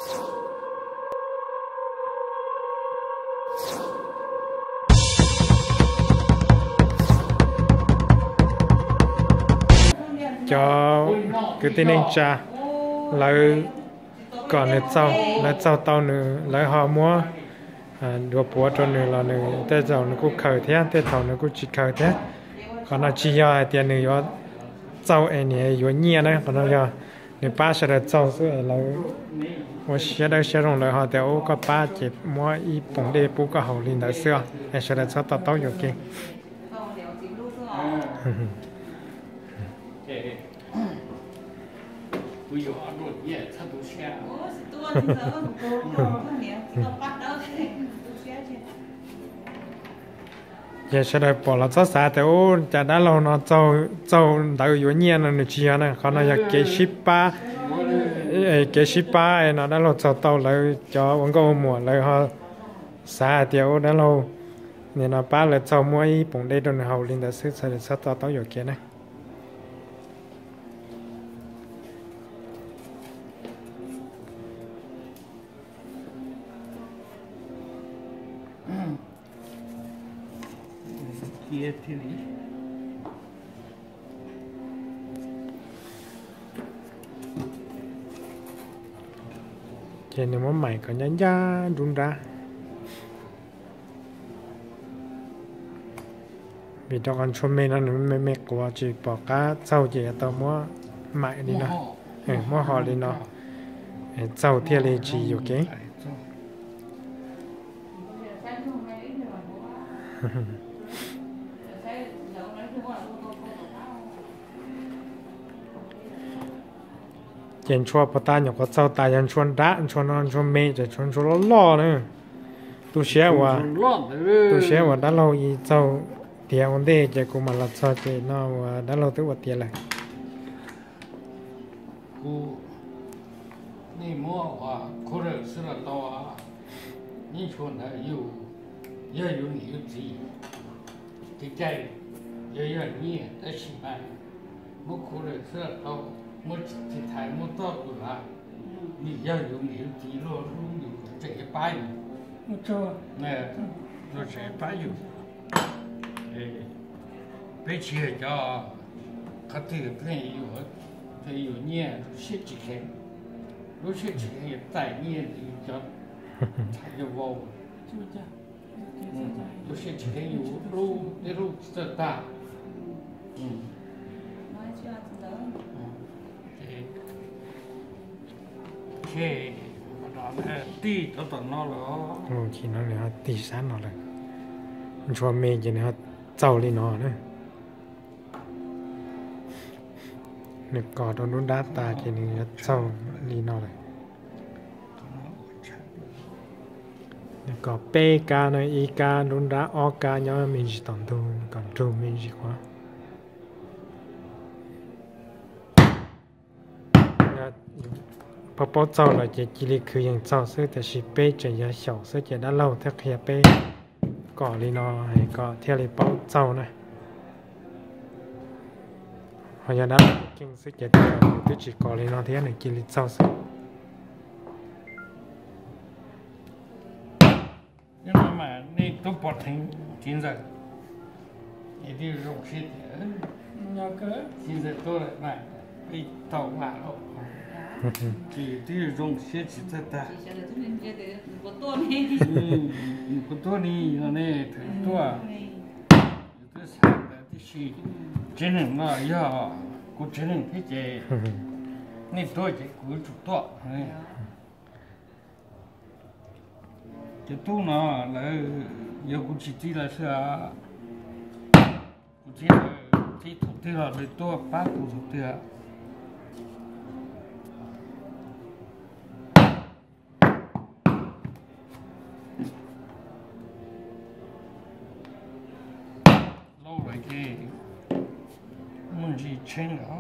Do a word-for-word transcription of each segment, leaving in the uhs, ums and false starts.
cho cái tên anh cha lại còn là sau là sau tao nữa lại họ mua đua búa cho nữa là nữa tới giờ nó cũng khởi thế tới thầu nó cũng chỉ khởi thế còn là chỉ do tiền nữa do sau anh này do nhẹ đấy còn là do nếu ba sẽ là sau rồi là我写的写上来哈，但我个把这么一本的不个好领的是啊，还是来找到到有给。 不有啊，多也差多些。 我是多的，我我年我八到的，多些去。 也是来报了这啥的哦，在那老那找找到有年了，你去啊呢？可能要给十八。cái ship ba nó đã lột sọt tàu lại cho vẫn có mùa lại họ xa tiêu đã lâu nên nó ba lại sau mỗi bụng đây đồn hậu lên đã sức sẽ sát tàu tàu nhiều kia này kia thì thì nếu mà mày có nhánh ra run ra vì cho con chôm mê nó mê mê của chỉ bỏ cá sau chỉ tao mua mày đi nó mua họ đi nó sau thiên lý chỉ ok chuyện chua bắt ta nhóc có sau ta nhận chuan đã chuan non chuan mêจะchuan chuan lo lo nữa tu xé wa tu xé wa đã lâu y sau tiền vấn đềจะกูมาละsau thì nó wa đã lâu tới vật tiền lại กูนี่มั่วว่าคนเราสิละตัวนี่ชวนได้อยู่เยอะอยู่นี่อยู่จีจิตใจเยอะๆนี่ได้ใช่ไหมมุขคนเราสิละตัวมุขที่ไทยมุขตัวกูละนี่เยอะอยู่นี่อยู่จีโลรู้อยู่เจ๊ไปมุขชัวเนี่ยเราเจ๊ไปอยู่เออไปเชื่อจ้าเขาถือเพลงอยู่เพลงอยู่เนี่ยรู้สึกจิตแข็งรู้สึกจิตแข็งใจเนี่ยอยู่จ้าไทยจะว่ารู้สึกจิตแข็งอยู่รู้ได้รู้สตาอืมโอเคมาดอนตีตัวต่อนอหรอโอ้ขี้น้องเนี่ยตีสั้นหน่อยเลยมันชวนเมย์จะเนี่ยเจ้าลีนอนะนึกกอดนุ่นด้าตากินเนี่ยเจ้าลีนอเลยนึกกอเป้กาในอีกานุ่นด้าออกาเนี่ยมีจิตตันดูก่อนดูมีจิตว่าพอปอเจ้าเราจะกิริคือยังเจ้าซื้อแต่ชิเป้จะยาเฉาซื้อจะได้เล่าถ้าเขียเป้ก่อลีนอให้ก่อเที่ยวลีเป้าเจ้านะพอจะได้กินซื้อจะเที่ยวที่จีก่อลีนอเที่ยวหนึ่งกิริเจ้าซื้อยังไงมานี่ตัวปอดทิ้งกินเลยนี่ที่โรงชิดเนี่ยก็กินเลยตัวเลยนะไปต่อมาแล้วที่ที่โรงเสียจิตตาอืมกูตัวนี้อันนี้ถึงตัวตัวสามแต่ที่สี่เจนึงอ่ะย่ากูเจนึงที่เจนี่ตัวเจกูจุดตัวนี่จะตู้น่ะแล้วยากูจิตที่ละเสียกูจิตที่ถูกที่ละเลยตัวป้ากูถูกที่ละมันจีเช่นอ่ะ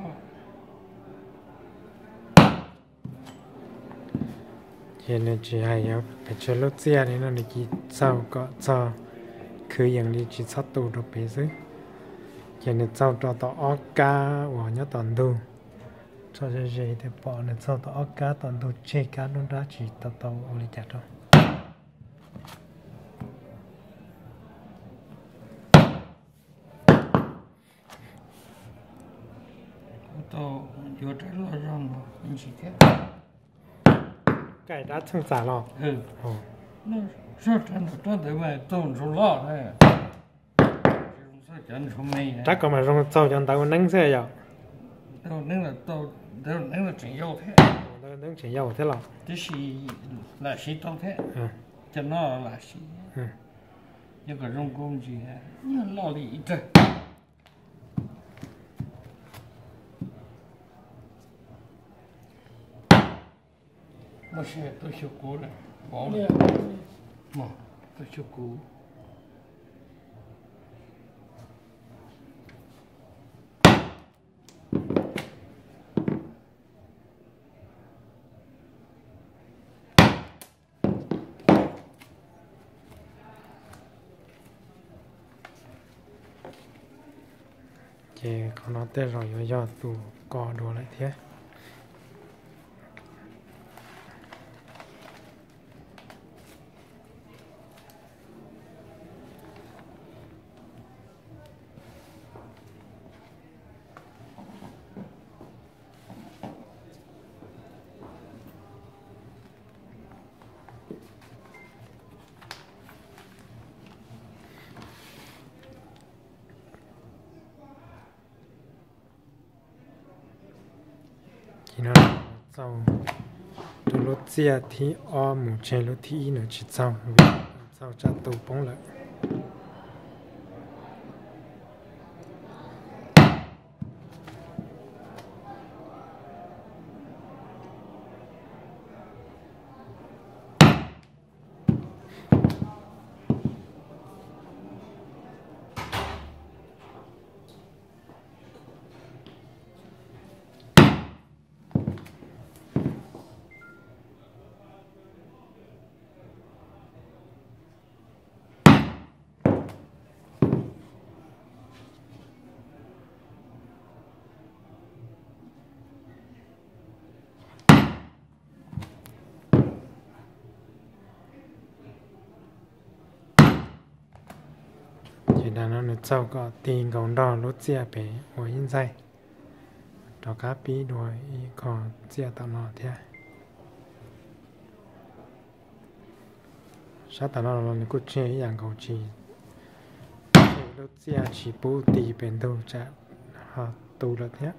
เห็นจีให้ยับไปเจอรถเสียนี่นั่นนี่จีเจ้าก็เจ้าคืออย่างนี้จีชัดตูดไปซื้อเห็นเจ้าต่อต่อออกกาว่าเนี่ยตอนดู cho cái gì thì bỏ nó sau đó cá toàn đồ chơi cá nó đã chỉ tao tao ở đây chặt thôi tao vừa trái lo rong rồi anh chị thế cái đã xong xả rồi ừ ồ nó rất là nó cho tới mà tôm số lọ đấy chắc có mà rong sau cho tao nắng xe rồi tao nâng là tao tao nâng là chuyện yêu thế tao nắng chỉ giàu thế nào 这是那些当天， 嗯， 这那那些， 嗯， 一个人工具，你老李一整，我现在都学过了，忘了，嘛，都学过。 chị còn nó tên rồi do tụ cò đồ lại thế thì nó sau từ lúc chia thì o một trên lúc thì nữa chỉ sau sau cho tụ bóng lại chỉ là nó được sau có tiền còn đo lúc chia bé ở yên dây đó cá bí đuổi còn chia tao nó thế sát tao nó là cút chơiอย่างcầu chỉ lúc chia chỉ bù tì bên đâu chả họ tù là thế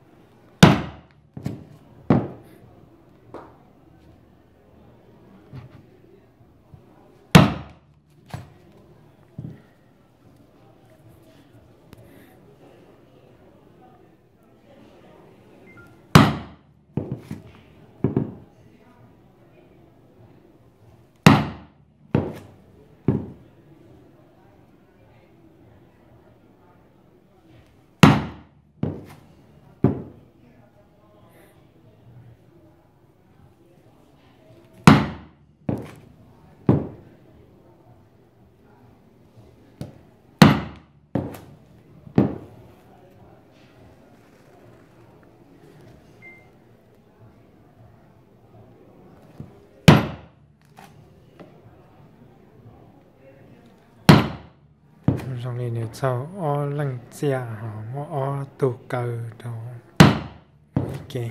trong này nếu sau o lăng chia họ mua o tụ cờ đó ok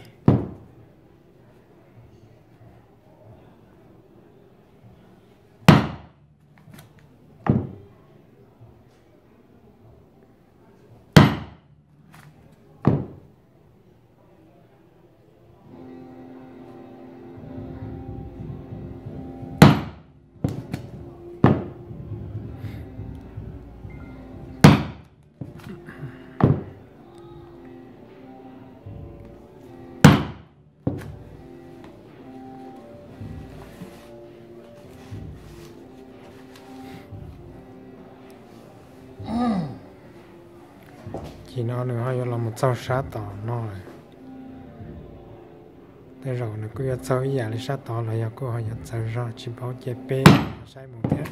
chỉ nó nữa hay là một sau sát tỏ nó rồi thế rồi nó cứ sau ý giả lấy sát tỏ là giờ cô họ nhận sau ra chỉ bảo chế bê sai một thế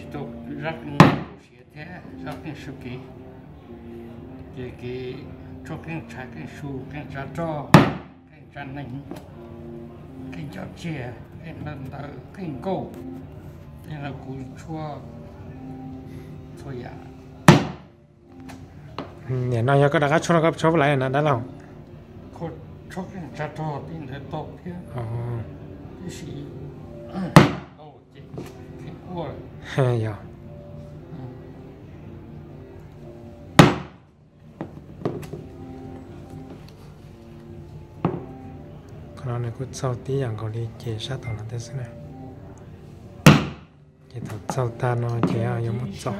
to rất sẽ thế rất cái sự kỳ cái cái cho cái trái cái su cái trái cho cái trái nành cái trái chè cái lần đó cái câu cái là củ chua thôi à nè nói có đã cho nó gặp cho lại là đã lòng có cho cái trái to thì nó to thế ờ cái gì ô cái cái cua hay giờ còn này cũng sau tíอย่างcòn đi chế sát tao là thế này chế tao sau ta nó chế à giống một sau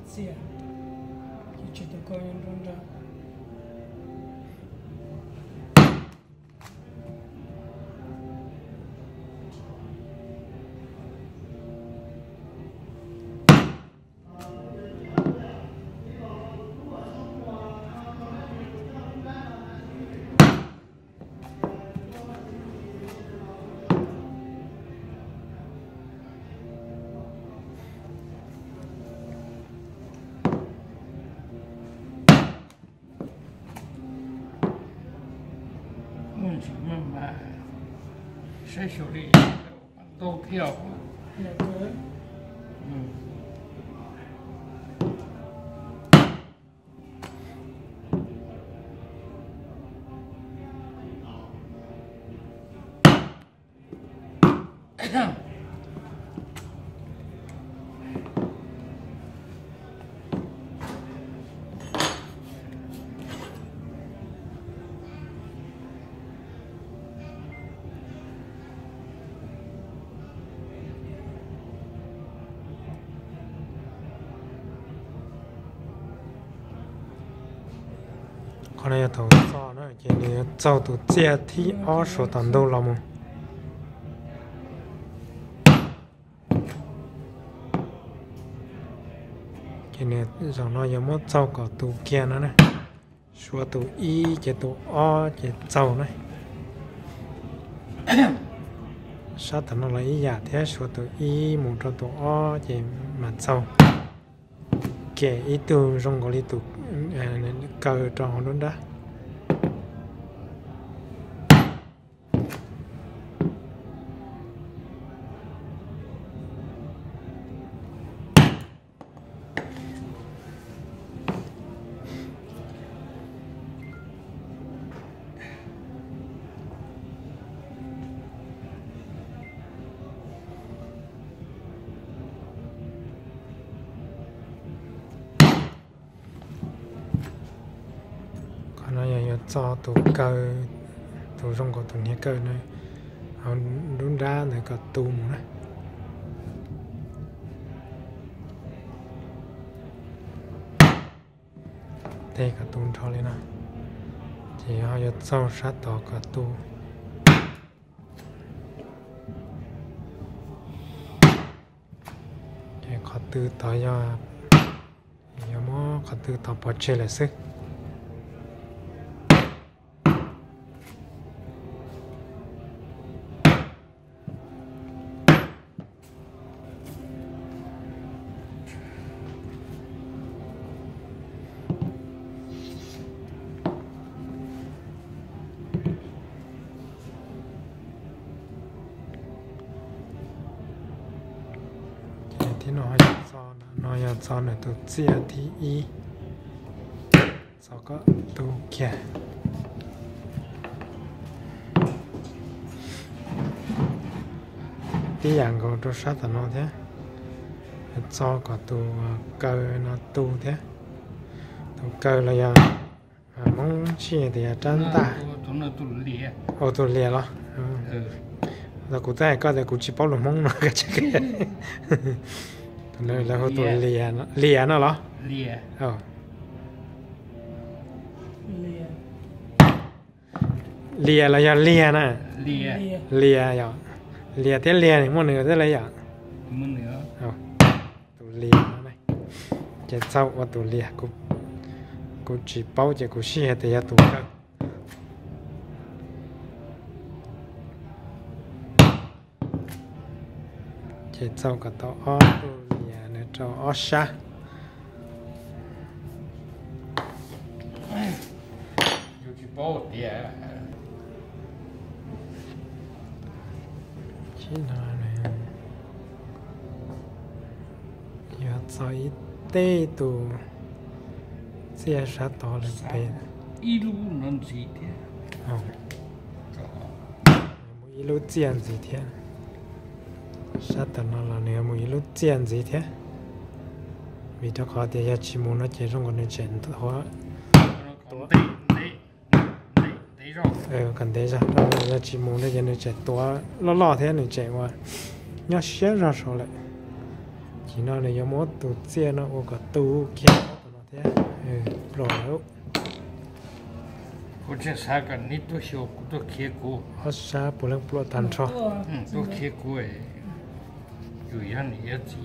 mình chỉ mà sẽ xử lý tô thiểu con này tàu to nữa cái này tàu tụ chia thì ở số tận đâu làm cái này rằng nó giống một tàu có tụ kia nữa này số tụ y cái tụ o cái tàu này sát tận nó lấy giả thế số tụ y một trong tụ o cái mặt tàu cái ý tưởng trong cái lý tụ cờ tròn luôn đó nó giờ cho tụ cơ tụ trong có tụ nhẹ cơ này họ đúng ra này có tụ một này đây cả tụ cho lên nào chỉ họ giờ cho sát tỏ cả tụ cái khó tư tỏ cho giờ mó khó tư tỏ bỏ chơi lại sức thì nó cho nó cho nó tụ chia thì y sau có tụ kia tí dạng có tụ sát là nó thế cho có tụ cơ nó tụ thế tụ cơ là giờ mong chia thì chân ta ô tụ lìa đó là cụ thể có thể cụ chỉ bảo là mong nó cái cái này là họ tụ lìa nó lìa nó đó lìa ờ lìa là giờ lìa nè lìa lìa giờ lìa thế lìa thì mua nữa thế là giờ mua nữa ờ tụ lìa nó này chỉ sau và tụ lìa cụ cụ chỉ bảo chỉ cụ xí thì giờ tụ cơ chế châu cả tàu ó nhà này châu ó xa dù chỉ bao tiền chỉ là này giờ cho ít tê tụ chia sát to lên bên 一路能几天？ 哦，一路见几天，杀得那了呢，我一路见几天，为这考的也起码那这种个的钱的话， 多得得得得绕。 呃，肯定是，那也起码那些的钱多，老老天的钱话，要先上手来，其他的要么都见了我个都看那天，呃，老了。 我这三个你都小都开过， 我啥不能不单车， 嗯，都开过哎，有样你也记。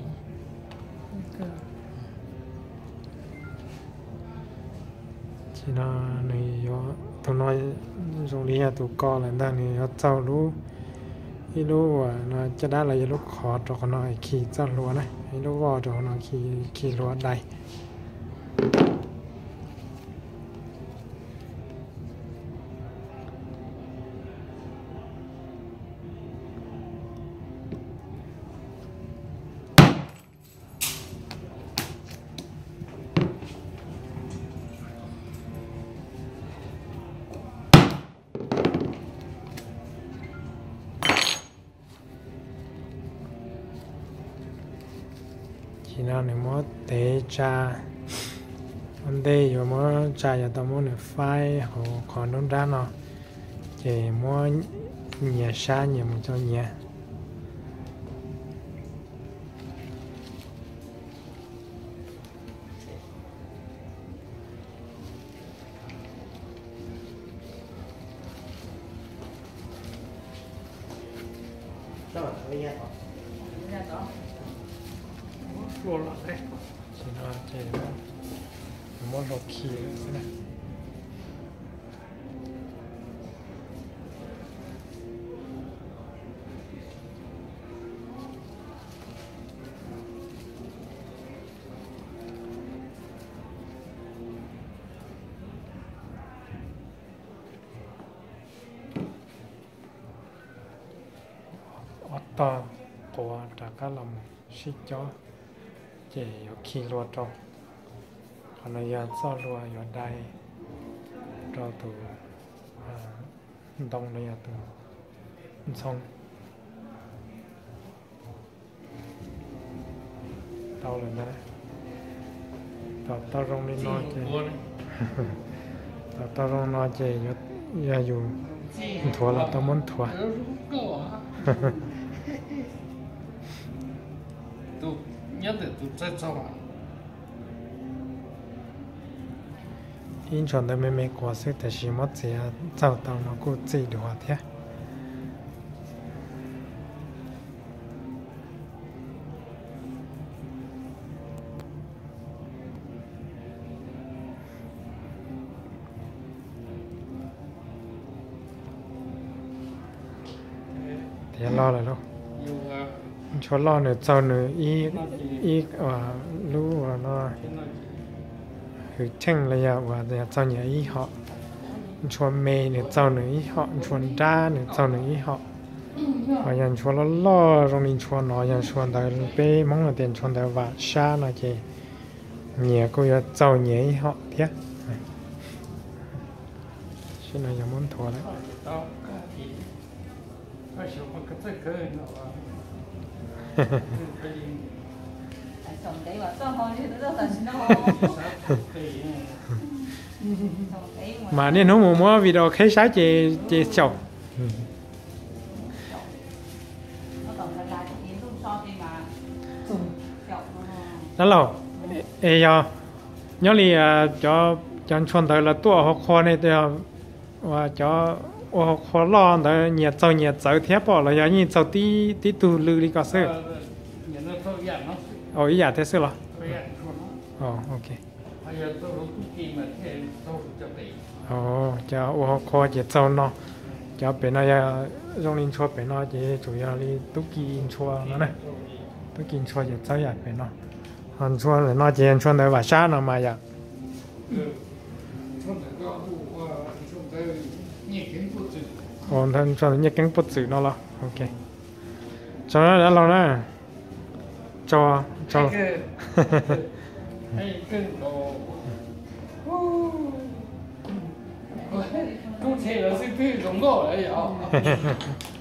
其他你要ตัวน้อยโรงเรียนตัวก่อนแล้วนั่นนี่要เจ้ารู้อีรู้ว่าน่าจะได้อะไรลูกขอตัวน้อยขี่เจ้าลัวนะอีรู้ว่าตัวน้อยขี่ขี่ลัวได้ khi nào này mới để cha anh đây rồi mới cha giờ tao muốn được phai họ còn đông ra nó chỉ mới nhà xa nhà mình cho nhà Lô lọt đấy. chỉ là chỉ một lột khí thế này to của cả các lòng xích chó chỉ có khi lúa trồng còn là giờ sau lúa ở đây rồi từ đông này từ xong tao lên đấy tao tao rong đi nói chơi tao tao rong nói chơi giờ dù thua là tao muốn thua 都伢子都在做啊。 in chọn tới mấy mấy quả sức thì chỉ mất gì à giàu tàu nó cũng chỉ được thế thì lo rồi đâu cho lo nữa sau nữa ý ý và lú và nóคือเช่งระยะว่าจะเจ้าเนี่ยอีเหาะชวนเมย์เนี่ยเจ้าหนึ่งอีเหาะชวนด้าเนี่ยเจ้าหนึ่งอีเหาะว่ายันชวนล้อล้อตรงนี้ชวนหนอยันชวนแต่เป้มองเตียนชวนแต่ว่าชาหน่อยเจเนี่ยก็จะเจ้าเนี่ยอีเหาะเทียชินายมุนถั่วแล้ว trồng đấy bảo sao hồi thì nó rất là nó mà nên nó mua mua video khai sáng chị chị chậu đó là ê giờ nhớ li cho cho chuẩn tới là tua học khoa này thì và cho học khoa lo tới nhiệt sau nhiệt sau thế bỏ là giờ như sau tí tí tu lư đi có sơ ồ ý giả thế sơ là ồ ok ồ cho học khoa nhiệt sau nó cho bên này trong linh chua bên nó chỉ chủ yếu là tu kỳ chua nó này tôi kinh cho giờ cháuอยากไปเนาะhắn cho là nó chỉ cho nó vào sáng nó mà ya còn thân cho nó nhắc cánh bút chữ nó lo ok cho nó đã lo nè cho cho 还更多。都切了是对中国来呀。